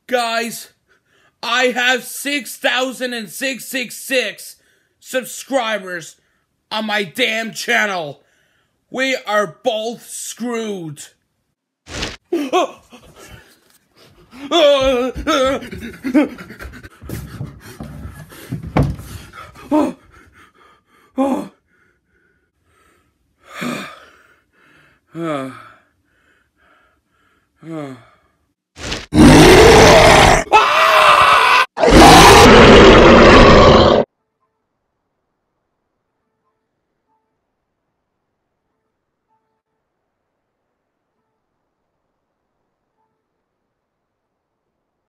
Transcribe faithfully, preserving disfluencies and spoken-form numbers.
Guys, I have six thousand six hundred sixty-six subscribers on my damn channel. We are both screwed. Oh. Oh. Oh. Oh. Oh.